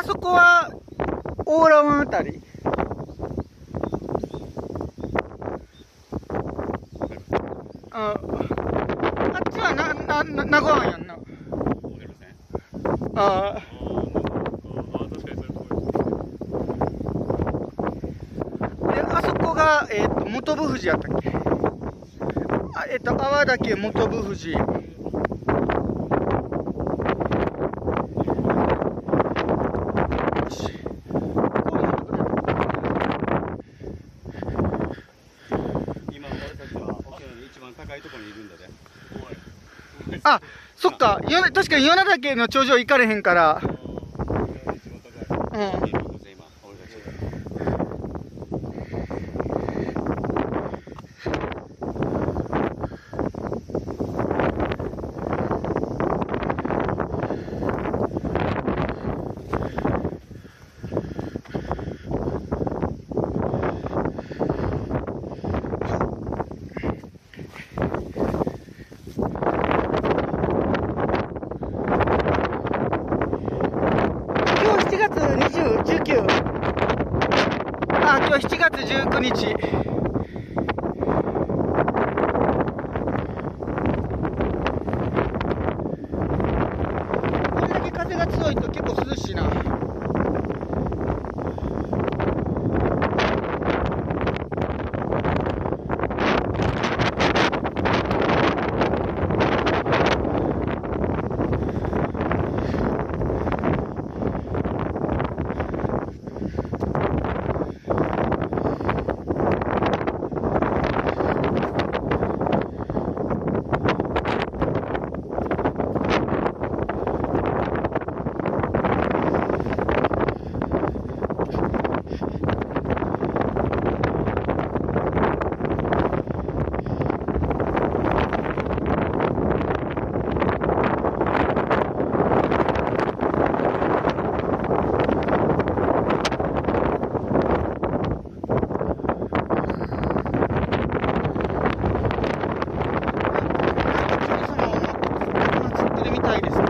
そこは大良湾あたり。あっちは名護湾やんな。ああ。で、あそこが、本部富士やったっけ。泡岳本部富士。あ、そっか、確かに米岳の頂上行かれへんから。うん。今日7月19日。これだけ風が強いと結構涼しいな。みたいですね。